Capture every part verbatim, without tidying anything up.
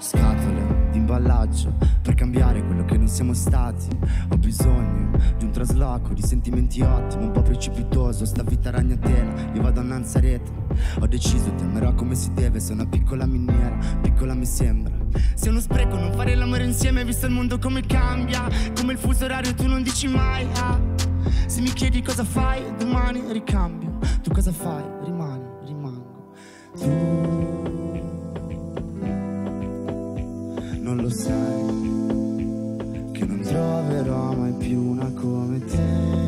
Scatole di imballaggio per cambiare quello che non siamo stati. Ho bisogno di un trasloco, di sentimenti ottimi, un po' precipitoso, sta vita ragnatela, io vado a Nanzarete. Ho deciso, ti amerò come si deve, sei una piccola miniera, piccola mi sembra. Sei uno spreco non fare l'amore insieme, visto il mondo come cambia, come il fuso orario tu non dici mai ah. Se mi chiedi cosa fai, domani ricambio. Tu cosa fai? Rimani, rimango. Tu non lo sai che non troverò mai più una come te.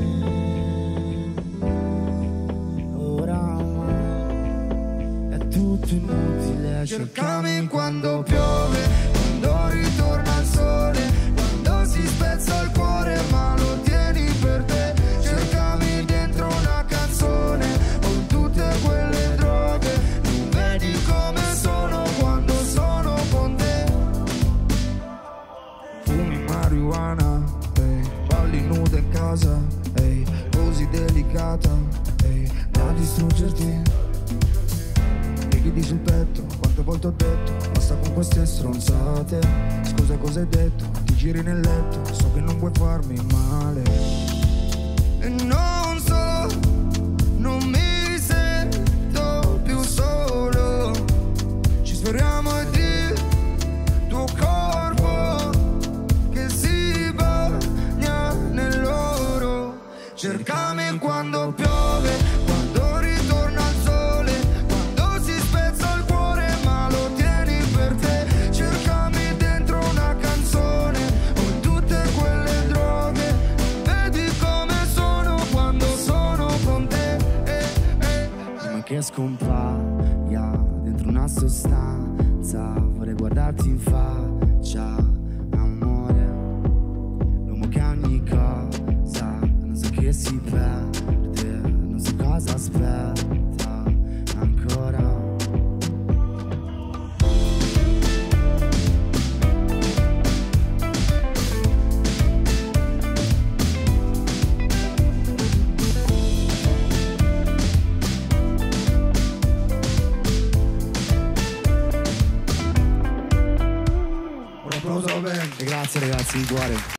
Oramai è tutto inutile. Cercami quando piove, quando ritorna il sole, quando si spezza il cuore ma lo tieni per te. Cercami dentro una canzone con tutte quelle droghe. Non vedi come sono quando sono con te. Fumi marijuana, ehi, balli nuda in casa, ehi, così delicata, ehi, da distruggerti. Liquidi sul petto, quante volte ho detto, basta con queste stronzate. Scusa cosa hai detto, ti giri nel letto, so che non vuoi farmi male. E non so, non mi sento più solo. Ci sferiamo e di tuo corpo che si bagna nell'oro. Cercami quando piove, quando ritorna il sole, quando si spezza il cuore ma lo tieni per te. Cercami dentro una canzone con tutte quelle droghe. Vedi come sono quando sono con te eh, eh. Prima che scompaia dentro una sostanza, vorrei guardarti in faccia, amore. L'uomo che ha ogni cosa, non so che si perde, non so cosa aspetta ancora. Un applauso a Ben. E grazie ragazzi di cuore.